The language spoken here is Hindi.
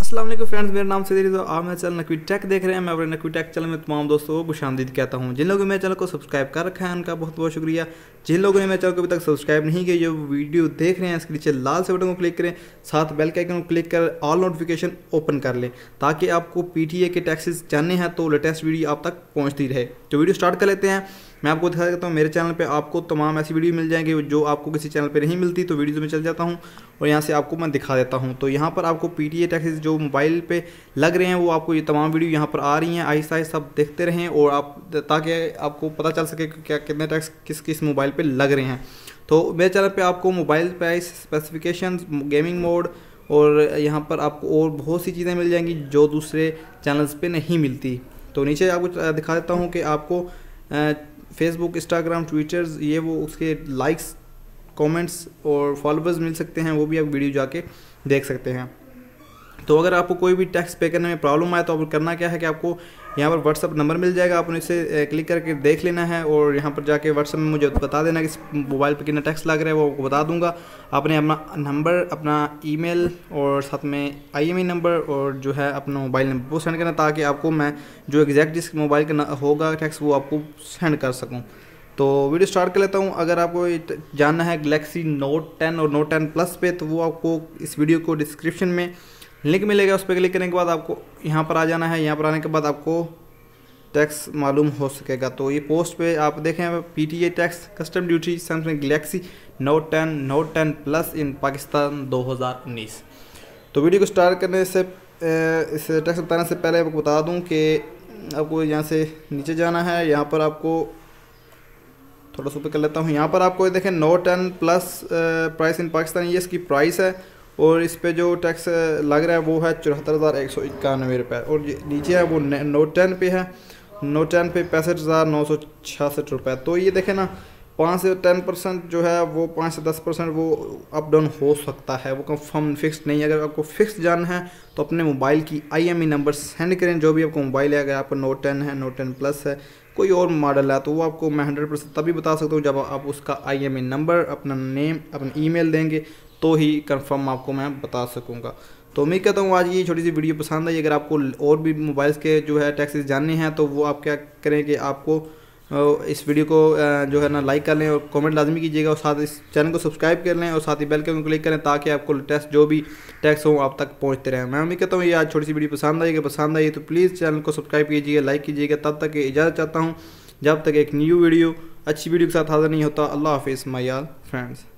अस्सलाम वालेकुम फ्रेंड्स, मेरा नाम सदीर। तो आप मेरे चैनल नकवी टेक देख रहे हैं। मैं अपने नकवी टेक चैनल में तमाम दोस्तों को खुशामदीद कहता हूं। जिन लोगों ने मेरे चैनल को सब्सक्राइब कर रखा है उनका बहुत बहुत शुक्रिया। जिन लोगों ने मेरे चैनल को अभी तक सब्सक्राइब नहीं किया, जो वीडियो देख रहे हैं इसके नीचे लाल से बटन को क्लिक करें, साथ बेल के आइकन को क्लिक कर ऑल नोटिफिकेशन ओपन कर लें ताकि आपको PTA के टैक्सेस जानने हैं तो लेटेस्ट वीडियो आप तक पहुँचती रहे। तो वीडियो स्टार्ट कर लेते हैं। मैं आपको दिखा देता हूँ मेरे चैनल पे आपको तमाम ऐसी वीडियो मिल जाएंगी जो आपको किसी चैनल पे नहीं मिलती। तो वीडियो में चल जाता हूँ और यहाँ से आपको मैं दिखा देता हूँ। तो यहाँ पर आपको PTA टैक्सेस जो मोबाइल पे लग रहे हैं वो आपको ये तमाम वीडियो यहाँ पर आ रही हैं। आहिस्ता आहिस्ता आप देखते रहें और आप ताकि आपको पता चल सके कि क्या कितने टैक्स किस किस मोबाइल पर लग रहे हैं। तो मेरे चैनल पर आपको mobile price, specification, gaming mode और यहाँ पर आपको और बहुत सी चीज़ें मिल जाएंगी जो दूसरे चैनल्स पे नहीं मिलती। तो नीचे आपको दिखा देता हूँ कि आपको फेसबुक, इंस्टाग्राम, ट्विटर्स ये वो उसके लाइक्स, कमेंट्स और फॉलोअर्स मिल सकते हैं, वो भी आप वीडियो जाके देख सकते हैं। तो अगर आपको कोई भी टैक्स पे करने में प्रॉब्लम आए तो आपको करना क्या है कि आपको यहाँ पर व्हाट्सअप नंबर मिल जाएगा, आपने इसे क्लिक करके देख लेना है और यहाँ पर जाके व्हाट्सअप में मुझे बता देना कि इस मोबाइल पे कितना टैक्स लग रहा है, वो आपको बता दूंगा। आपने अपना नंबर, अपना ईमेल और साथ में IMEI नंबर और जो है अपना मोबाइल नंबर वो सेंड करना ताकि आपको मैं जो एग्जैक्ट जिस मोबाइल का होगा टैक्स वो आपको सेंड कर सकूँ। तो वीडियो स्टार्ट कर लेता हूँ। अगर आपको जानना है गैलेक्सी Note 10 और Note 10 Plus पे तो वो आपको इस वीडियो को डिस्क्रिप्शन में लिंक मिलेगा, उस पर क्लिक करने के बाद आपको यहाँ पर आ जाना है। यहाँ पर आने के बाद आपको टैक्स मालूम हो सकेगा। तो ये पोस्ट पे आप देखें PTA tax custom duty Samsung Galaxy Note 10, Note 10 Plus in Pakistan 2019। तो वीडियो को स्टार्ट करने से इस टैक्स बताने से पहले आपको बता दूँ कि आपको यहाँ से नीचे जाना है। यहाँ पर आपको थोड़ा सा ऊपर कर लेता हूँ। यहाँ पर आपको देखें Note 10 Plus price in Pakistan, ये इसकी प्राइस है और इस पे जो टैक्स लग रहा है वो है 74,191 रुपये और नीचे है वो Note 10 पे है। Note 10 पे 65,966 रुपये। तो ये देखें ना, 5 से 10% जो है वो 5 से 10% वो अप डाउन हो सकता है, वो कंफर्म फिक्स नहीं है। अगर आपको फिक्स जानना है तो अपने मोबाइल की IMEI नंबर सेंड करें, जो भी आपको मोबाइल है। अगर आपको Note 10 है, Note 10 Plus है, कोई और मॉडल है तो वो आपको मैं 100% तभी बता सकता हूँ जब आप उसका IMEI नंबर, अपना नेम, अपना ईमेल देंगे तो ही कंफर्म आपको मैं बता सकूँगा। तो उम्मीद करता हूँ आज ये छोटी सी वीडियो पसंद आई। अगर आपको और भी मोबाइल्स के जो है टैक्सेस जानने हैं तो वो आप क्या करें कि आपको इस वीडियो को जो है ना लाइक कर लें और कमेंट लाजमी कीजिएगा और साथ इस चैनल को सब्सक्राइब कर लें और साथ ही बेल के आइकन क्लिक करें ताकि आपको लेटेस्ट जो भी टैक्स हो आप तक पहुँचते रहें। मैं उम्मीद करता हूँ ये आज छोटी सी वीडियो पसंद आई। अगर पसंद आई तो प्लीज़ चैनल को सब्सक्राइब कीजिएगा, लाइक कीजिएगा। तब तक इजाज़त चाहता हूँ जब तक एक न्यू वीडियो अच्छी वीडियो के साथ हाज़िर नहीं होता। अल्लाह हाफिज़ माय यार फ्रेंड्स।